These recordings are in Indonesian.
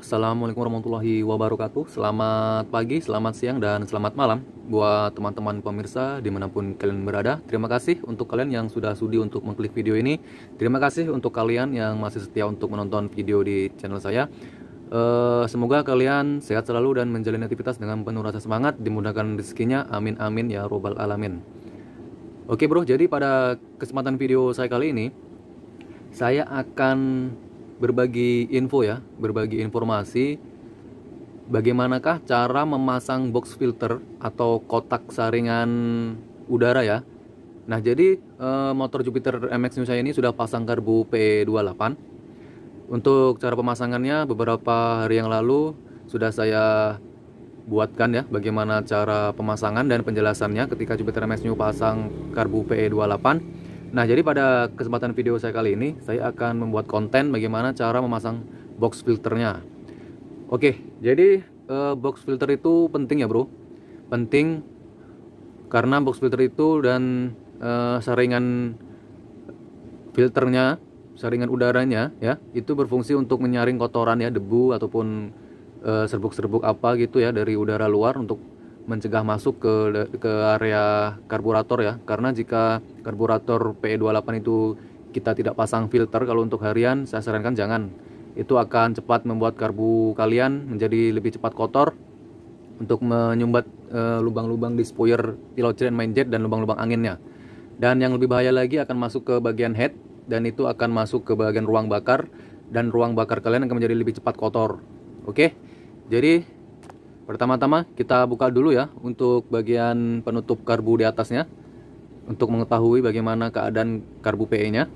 Assalamualaikum warahmatullahi wabarakatuh. Selamat pagi, selamat siang, dan selamat malam buat teman-teman pemirsa dimanapun kalian berada. Terima kasih untuk kalian yang sudah sudi untuk mengklik video ini. Terima kasih untuk kalian yang masih setia untuk menonton video di channel saya. Semoga kalian sehat selalu dan menjalani aktivitas dengan penuh rasa semangat, dimudahkan rezekinya, amin amin ya robbal alamin. Oke bro, jadi pada kesempatan video saya kali ini saya akan berbagi info ya, berbagi informasi bagaimanakah cara memasang box filter atau kotak saringan udara ya. Nah jadi motor Jupiter MX New saya ini sudah pasang karbu PE28. Untuk cara pemasangannya beberapa hari yang lalu sudah saya buatkan ya, bagaimana cara pemasangan dan penjelasannya ketika Jupiter MX New pasang karbu PE28. Nah, jadi pada kesempatan video saya kali ini, saya akan membuat konten bagaimana cara memasang box filternya. Oke, jadi box filter itu penting ya bro. Penting karena box filter itu dan saringan filternya, saringan udaranya ya, itu berfungsi untuk menyaring kotoran ya, debu ataupun serbuk-serbuk apa gitu ya dari udara luar untuk mencegah masuk ke area karburator ya. Karena jika karburator PE28 itu kita tidak pasang filter, kalau untuk harian saya sarankan jangan. Itu akan cepat membuat karbu kalian menjadi lebih cepat kotor untuk menyumbat lubang-lubang di spoiler pilot jet, main jet, dan lubang-lubang anginnya. Dan yang lebih bahaya lagi akan masuk ke bagian head, dan itu akan masuk ke bagian ruang bakar, dan ruang bakar kalian akan menjadi lebih cepat kotor. Oke, jadi pertama-tama kita buka dulu ya untuk bagian penutup karbu di atasnya untuk mengetahui bagaimana keadaan karbu PE-nya.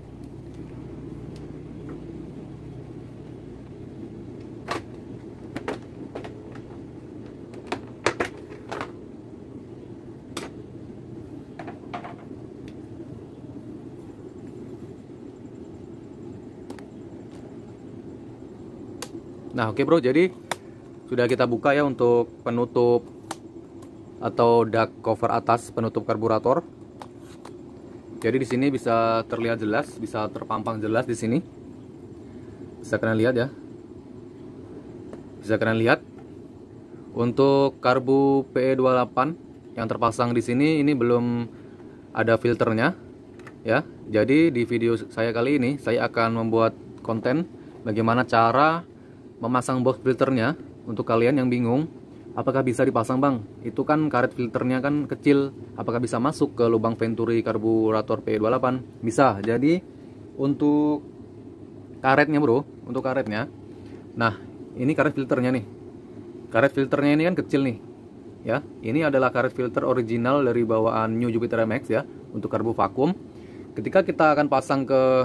Nah, oke bro, jadi sudah kita buka ya untuk penutup atau duct cover atas penutup karburator. Jadi di sini bisa terlihat jelas, bisa terpampang jelas di sini. Bisa kalian lihat ya. Bisa kalian lihat untuk karbu PE28 yang terpasang di sini ini belum ada filternya ya. Jadi di video saya kali ini saya akan membuat konten bagaimana cara memasang box filternya. Untuk kalian yang bingung, apakah bisa dipasang bang? Itu kan karet filternya kan kecil, apakah bisa masuk ke lubang venturi karburator PE28? Bisa. Jadi untuk karetnya bro, untuk karetnya, nah ini karet filternya nih. Karet filternya ini kan kecil nih, ya. Ini adalah karet filter original dari bawaan New Jupiter MX ya, untuk karbu vakum. Ketika kita akan pasang ke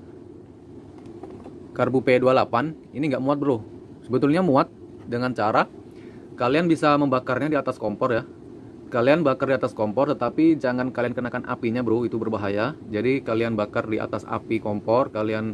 karbu PE28, ini nggak muat bro. Sebetulnya muat dengan cara kalian bisa membakarnya di atas kompor ya. Kalian bakar di atas kompor, tetapi jangan kalian kenakan apinya bro, itu berbahaya. Jadi kalian bakar di atas api kompor, kalian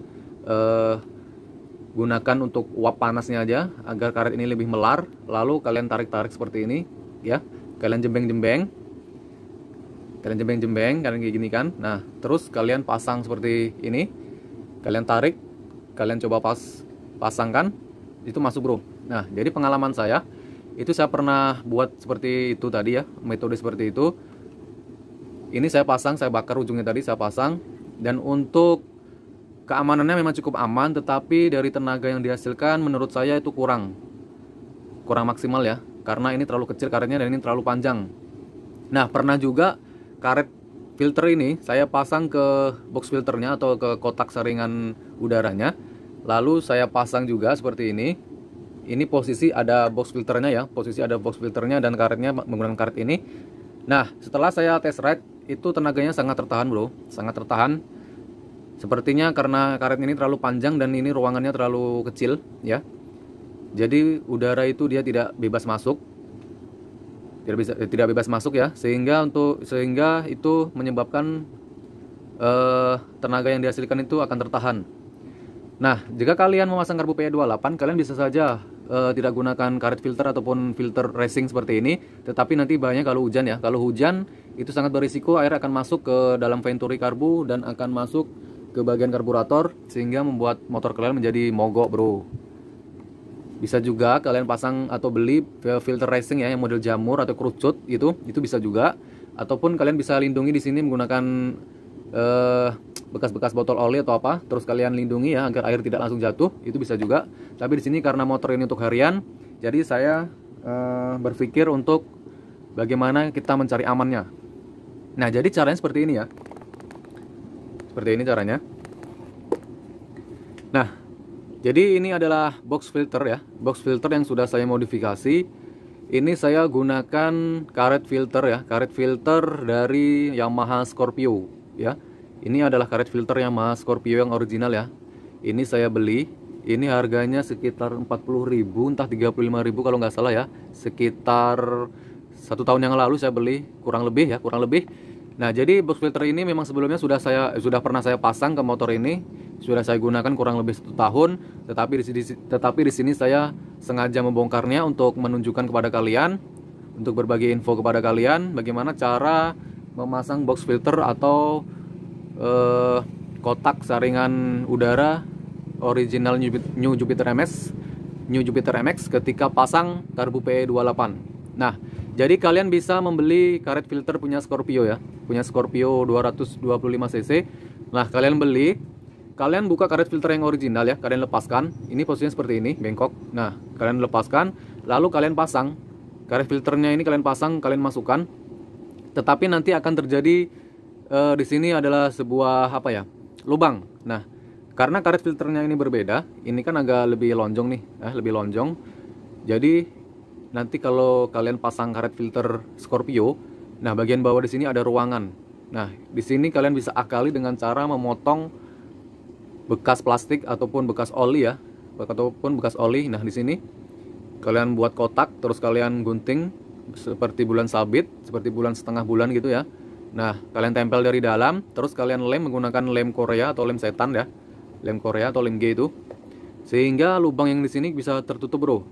gunakan untuk uap panasnya aja agar karet ini lebih melar. Lalu kalian tarik-tarik seperti ini ya. Kalian jembeng-jembeng. Kalian jembeng-jembeng, kalian kayak gini kan. Nah, terus kalian pasang seperti ini. Kalian tarik, kalian coba pasangkan, itu masuk bro. Nah, jadi pengalaman saya itu saya pernah buat seperti itu tadi ya, metode seperti itu. Ini saya pasang, saya bakar ujungnya tadi, saya pasang. Dan untuk keamanannya memang cukup aman, tetapi dari tenaga yang dihasilkan menurut saya itu kurang maksimal ya, karena ini terlalu kecil karetnya dan ini terlalu panjang. Nah, pernah juga karet filter ini saya pasang ke box filternya atau ke kotak saringan udaranya. Lalu saya pasang juga seperti ini. Ini posisi ada box filternya ya, posisi ada box filternya dan karetnya menggunakan karet ini. Nah, setelah saya test ride itu tenaganya sangat tertahan bro, sangat tertahan. Sepertinya karena karet ini terlalu panjang dan ini ruangannya terlalu kecil ya. Jadi udara itu dia tidak bebas masuk, tidak bebas masuk ya, sehingga itu menyebabkan tenaga yang dihasilkan itu akan tertahan. Nah, jika kalian memasang karbu PE28, kalian bisa saja tidak gunakan karet filter ataupun filter racing seperti ini. Tetapi nanti bahayanya kalau hujan ya. Kalau hujan itu sangat berisiko air akan masuk ke dalam venturi karbu dan akan masuk ke bagian karburator sehingga membuat motor kalian menjadi mogok bro. Bisa juga kalian pasang atau beli filter racing ya yang model jamur atau kerucut, itu bisa juga. Ataupun kalian bisa lindungi di sini menggunakan bekas-bekas botol oli atau apa, terus kalian lindungi ya agar air tidak langsung jatuh, itu bisa juga. Tapi di sini karena motor ini untuk harian, jadi saya berpikir untuk bagaimana kita mencari amannya. Nah, jadi caranya seperti ini ya. Seperti ini caranya. Nah, jadi ini adalah box filter ya. Box filter yang sudah saya modifikasi. Ini saya gunakan karet filter ya. Karet filter dari Yamaha Scorpio ya. Ini adalah karet filter Yamaha Scorpio yang original ya. Ini saya beli. Ini harganya sekitar 40.000, entah 35.000 kalau nggak salah ya. Sekitar 1 tahun yang lalu saya beli, kurang lebih ya, kurang lebih. Nah, jadi box filter ini memang sebelumnya sudah pernah saya pasang ke motor ini, sudah saya gunakan kurang lebih 1 tahun. Tetapi di sini saya sengaja membongkarnya untuk menunjukkan kepada kalian, untuk berbagi info kepada kalian bagaimana cara memasang box filter atau kotak saringan udara original New Jupiter MX ketika pasang karbu PE28. Nah, jadi kalian bisa membeli karet filter punya Scorpio ya, punya Scorpio 225cc. Nah, kalian beli, kalian buka karet filter yang original ya, kalian lepaskan. Ini posisinya seperti ini, bengkok. Nah, kalian lepaskan, lalu kalian pasang karet filternya ini, kalian pasang, kalian masukkan. Tetapi nanti akan terjadi di sini adalah sebuah apa ya, lubang. Nah, karena karet filternya ini berbeda, ini kan agak lebih lonjong nih, lebih lonjong. Jadi nanti kalau kalian pasang karet filter Scorpio, nah bagian bawah di sini ada ruangan. Nah, di sini kalian bisa akali dengan cara memotong bekas plastik ataupun bekas oli ya, ataupun bekas oli. Nah, di sini kalian buat kotak, terus kalian gunting seperti bulan sabit, seperti bulan setengah bulan gitu ya. Nah, kalian tempel dari dalam, terus kalian lem menggunakan lem Korea atau lem setan ya, lem Korea atau lem G itu, sehingga lubang yang di sini bisa tertutup, bro.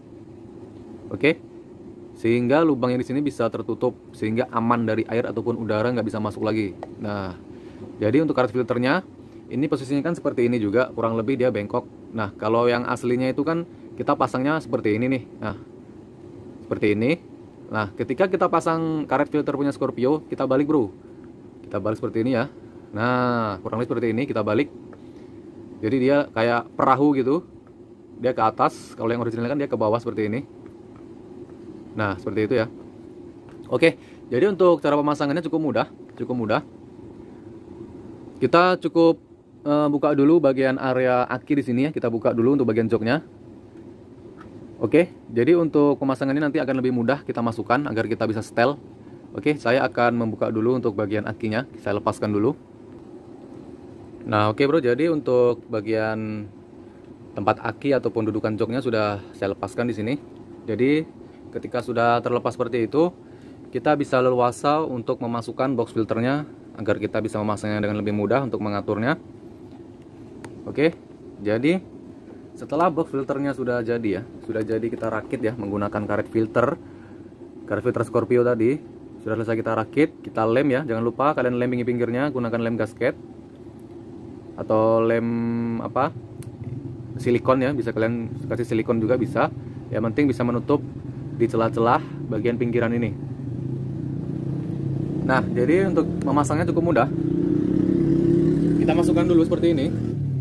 Oke, sehingga lubang yang di sini bisa tertutup, sehingga aman dari air ataupun udara nggak bisa masuk lagi. Nah, jadi untuk karet filternya ini posisinya kan seperti ini juga, kurang lebih dia bengkok. Nah, kalau yang aslinya itu kan kita pasangnya seperti ini nih. Nah, seperti ini. Nah, ketika kita pasang karet filter punya Scorpio, kita balik, bro. Kita balik seperti ini ya. Nah, kurang lebih seperti ini, kita balik. Jadi dia kayak perahu gitu. Dia ke atas, kalau yang original kan dia ke bawah seperti ini. Nah, seperti itu ya. Oke, jadi untuk cara pemasangannya cukup mudah. Kita cukup buka dulu bagian area aki di sini ya. Kita buka dulu untuk bagian joknya. Oke, jadi untuk pemasangannya nanti akan lebih mudah kita masukkan agar kita bisa setel. Oke, saya akan membuka dulu untuk bagian akinya. Saya lepaskan dulu. Nah, oke bro, jadi untuk bagian tempat aki ataupun dudukan joknya sudah saya lepaskan di sini. Jadi ketika sudah terlepas seperti itu, kita bisa leluasa untuk memasukkan box filternya agar kita bisa memasangnya dengan lebih mudah untuk mengaturnya. Oke, jadi setelah box filternya sudah jadi ya, sudah jadi kita rakit ya menggunakan karet filter Scorpio tadi. Sudah selesai kita rakit, kita lem ya. Jangan lupa kalian lem pinggir-pinggirnya, gunakan lem gasket atau lem apa? Silikon ya, bisa kalian kasih silikon juga bisa. Yang penting bisa menutup di celah-celah bagian pinggiran ini. Nah, jadi untuk memasangnya cukup mudah. Kita masukkan dulu seperti ini.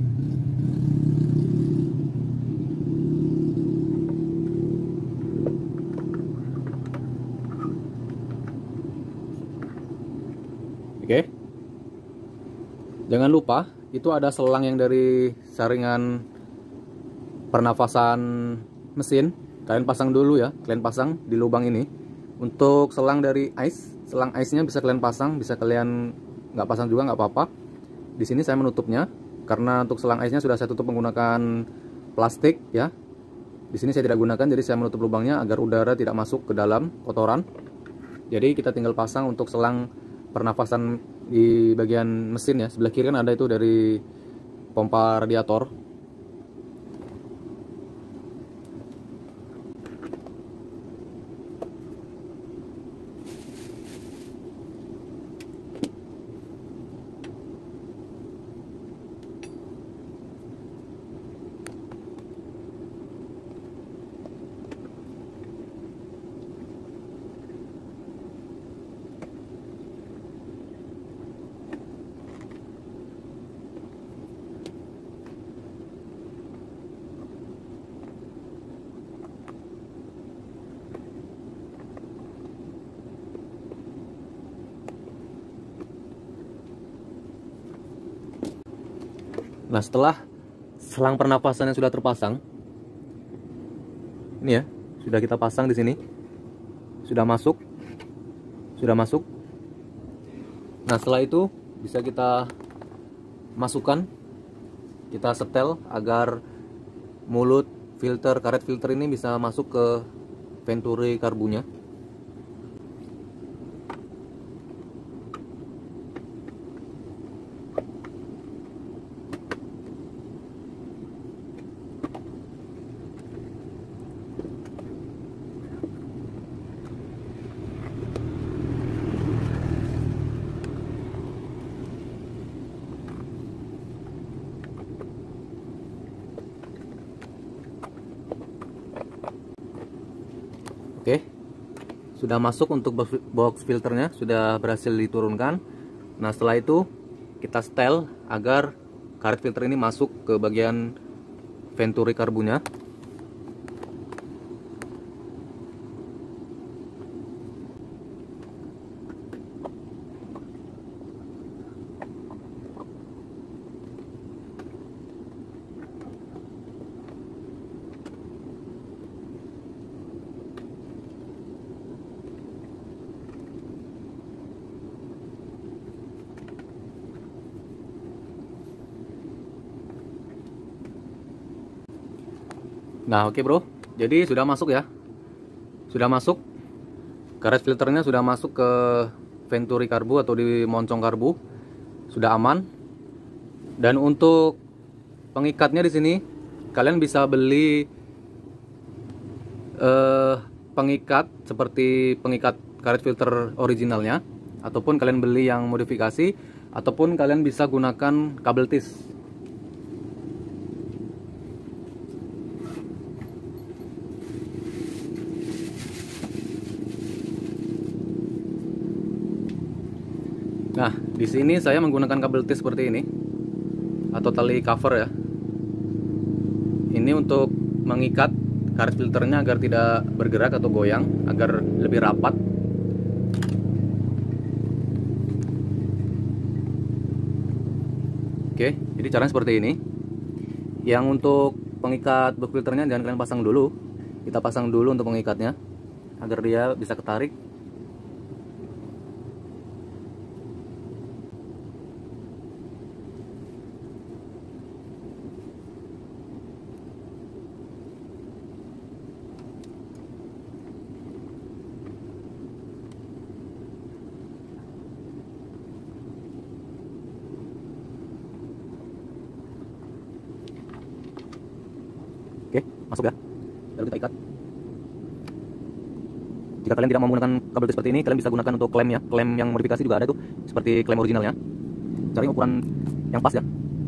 Oke. Jangan lupa, itu ada selang yang dari saringan pernafasan mesin. Kalian pasang dulu ya, kalian pasang di lubang ini. Untuk selang dari selang ice-nya bisa kalian pasang, bisa kalian nggak pasang juga nggak apa-apa. Di sini saya menutupnya, karena untuk selang ice-nya sudah saya tutup menggunakan plastik ya. Di sini saya tidak gunakan, jadi saya menutup lubangnya agar udara tidak masuk ke dalam kotoran. Jadi kita tinggal pasang untuk selang pernafasan di bagian mesin ya. Sebelah kiri kan ada itu dari pompa radiator. Nah, setelah selang pernapasan yang sudah terpasang, ini ya, sudah kita pasang di sini, sudah masuk. Nah, setelah itu bisa kita masukkan, kita setel agar mulut filter, karet filter ini bisa masuk ke venturi karbunya. Oke, sudah masuk untuk box filternya, sudah berhasil diturunkan. Nah, setelah itu kita setel agar karet filter ini masuk ke bagian venturi karbunya. Nah, oke bro, jadi sudah masuk ya, sudah masuk, karet filternya sudah masuk ke venturi karbu atau di moncong karbu, sudah aman. Dan untuk pengikatnya di sini kalian bisa beli pengikat seperti pengikat karet filter originalnya, ataupun kalian beli yang modifikasi, ataupun kalian bisa gunakan kabel tis. Nah, di sini saya menggunakan kabel tis seperti ini atau tali cover ya. Ini untuk mengikat karet filternya agar tidak bergerak atau goyang, agar lebih rapat. Oke, jadi caranya seperti ini. Yang untuk pengikat box filternya jangan kalian pasang dulu. Kita pasang dulu untuk pengikatnya agar dia bisa ketarik. Oke, masuk ya. Lalu kita ikat. Jika kalian tidak mau menggunakan kabel tis seperti ini, kalian bisa gunakan untuk klem ya. Klem yang modifikasi juga ada tuh, seperti klem originalnya. Cari ukuran yang pas ya.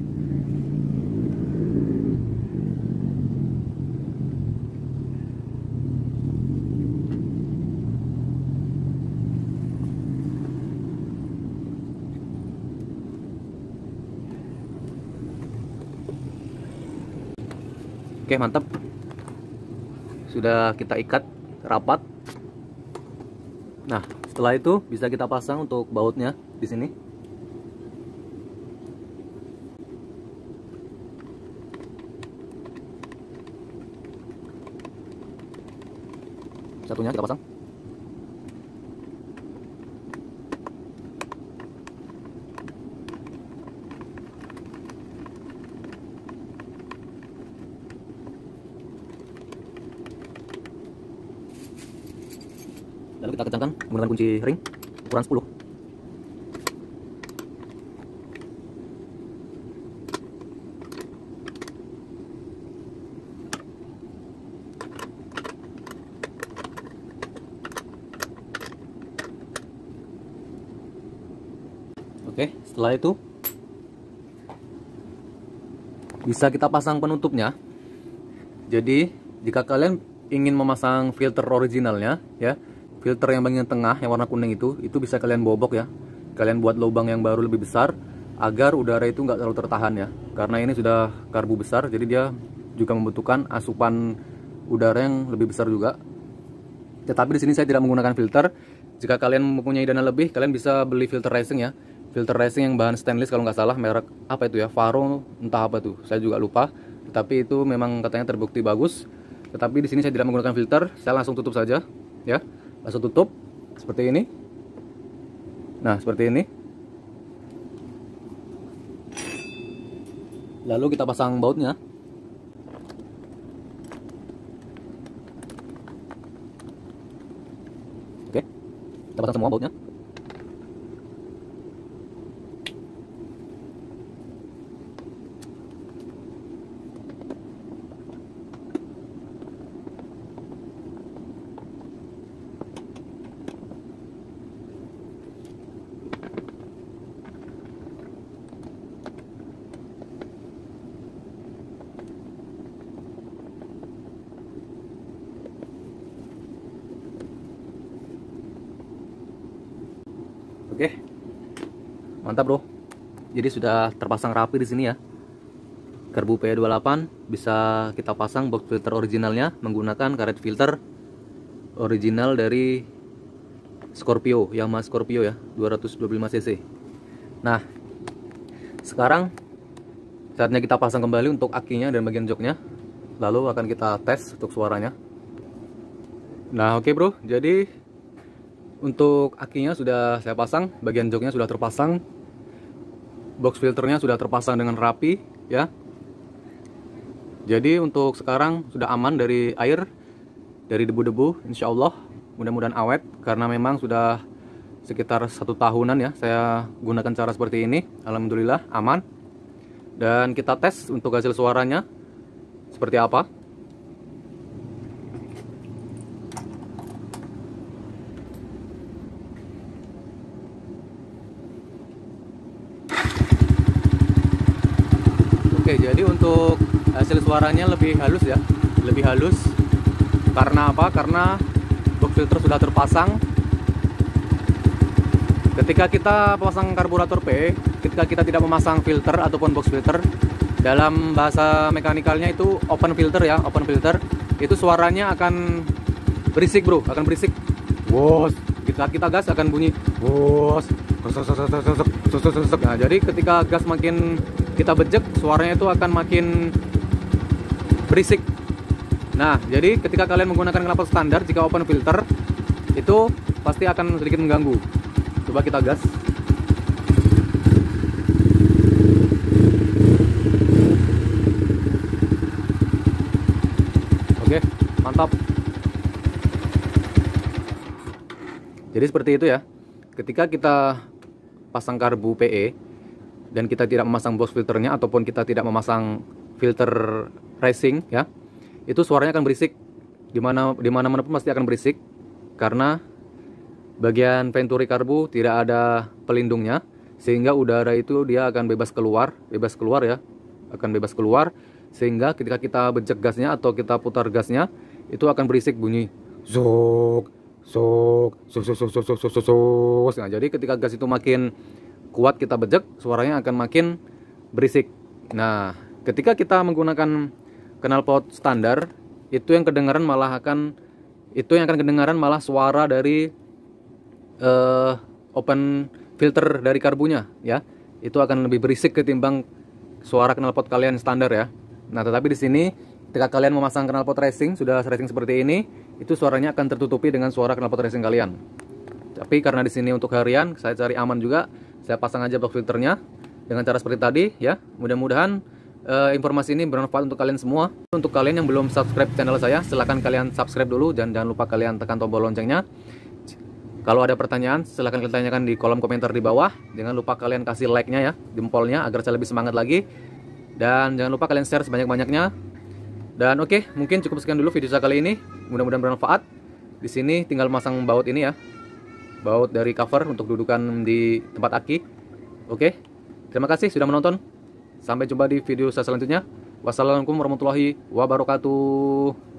Oke, mantap. Sudah kita ikat rapat. Nah, setelah itu bisa kita pasang untuk bautnya di sini. Satunya kita pasang. Lalu kita kencangkan menggunakan kunci ring ukuran 10. Oke, setelah itu bisa kita pasang penutupnya. Jadi jika kalian ingin memasang filter originalnya ya, filter yang bagian tengah yang warna kuning itu bisa kalian bobok ya. Kalian buat lubang yang baru lebih besar agar udara itu nggak terlalu tertahan ya. Karena ini sudah karbu besar, jadi dia juga membutuhkan asupan udara yang lebih besar juga. Tetapi di sini saya tidak menggunakan filter. Jika kalian mempunyai dana lebih, kalian bisa beli filter racing ya. filter racing yang bahan stainless kalau nggak salah, merek apa itu ya, Faro entah apa tuh, saya juga lupa. Tapi itu memang katanya terbukti bagus. Tetapi di sini saya tidak menggunakan filter, saya langsung tutup saja, ya, langsung tutup seperti ini. Nah, seperti ini. Lalu kita pasang bautnya. Oke, kita pasang semua bautnya. Oke, mantap bro. Jadi sudah terpasang rapi di sini ya. Karbu P28 bisa kita pasang box filter originalnya menggunakan karet filter original dari Scorpio, Yamaha Scorpio ya, 225 cc. Nah, sekarang saatnya kita pasang kembali untuk akinya dan bagian joknya. Lalu akan kita tes untuk suaranya. Nah, oke bro, jadi untuk akinya sudah saya pasang, bagian joknya sudah terpasang, box filternya sudah terpasang dengan rapi ya. Jadi untuk sekarang sudah aman dari air, dari debu-debu, insya Allah mudah-mudahan awet, karena memang sudah sekitar 1 tahunan ya saya gunakan cara seperti ini. Alhamdulillah aman. Dan kita tes untuk hasil suaranya seperti apa. Oke, jadi untuk hasil suaranya lebih halus ya, lebih halus. Karena apa? Karena box filter sudah terpasang. Ketika kita pasang karburator PE, ketika kita tidak memasang filter ataupun box filter, dalam bahasa mekanikalnya itu open filter ya, open filter, itu suaranya akan berisik bro, akan berisik. Wos, kita gas akan bunyi wos. Nah, jadi ketika gas makin kita bejek, suaranya itu akan makin berisik. Nah, jadi ketika kalian menggunakan knalpot standar, jika open filter itu pasti akan sedikit mengganggu. Coba kita gas. Oke, mantap. Jadi seperti itu ya. Ketika kita pasang karbu PE dan kita tidak memasang box filternya ataupun kita tidak memasang filter racing ya, itu suaranya akan berisik. Dimana-mana pun pasti akan berisik, karena bagian venturi karbu tidak ada pelindungnya, sehingga udara itu dia akan bebas keluar ya, akan bebas keluar, sehingga ketika kita bejek gasnya atau kita putar gasnya itu akan berisik bunyi zok sok sok sok sok sok sok sok sok. Nah, jadi ketika gas itu makin kuat kita bejek, suaranya akan makin berisik. Nah, ketika kita menggunakan knalpot standar, itu yang kedengaran malah suara dari open filter dari karbunya ya. Itu akan lebih berisik ketimbang suara knalpot kalian standar ya. Nah, tetapi di sini ketika kalian memasang knalpot racing, sudah racing seperti ini, itu suaranya akan tertutupi dengan suara knalpot racing kalian. Tapi karena di sini untuk harian, saya cari aman juga, saya pasang aja box filternya dengan cara seperti tadi ya. Mudah-mudahan informasi ini bermanfaat untuk kalian semua. Untuk kalian yang belum subscribe channel saya, silahkan kalian subscribe dulu dan jangan lupa kalian tekan tombol loncengnya. Kalau ada pertanyaan, silahkan kalian tanyakan di kolom komentar di bawah. Jangan lupa kalian kasih like-nya ya, jempolnya, agar saya lebih semangat lagi. Dan jangan lupa kalian share sebanyak-banyaknya. Dan oke, mungkin cukup sekian dulu video saya kali ini. Mudah-mudahan bermanfaat. Di sini tinggal masang baut ini ya, baut dari cover untuk dudukan di tempat aki. Oke, terima kasih sudah menonton. Sampai jumpa di video saya selanjutnya. Wassalamualaikum warahmatullahi wabarakatuh.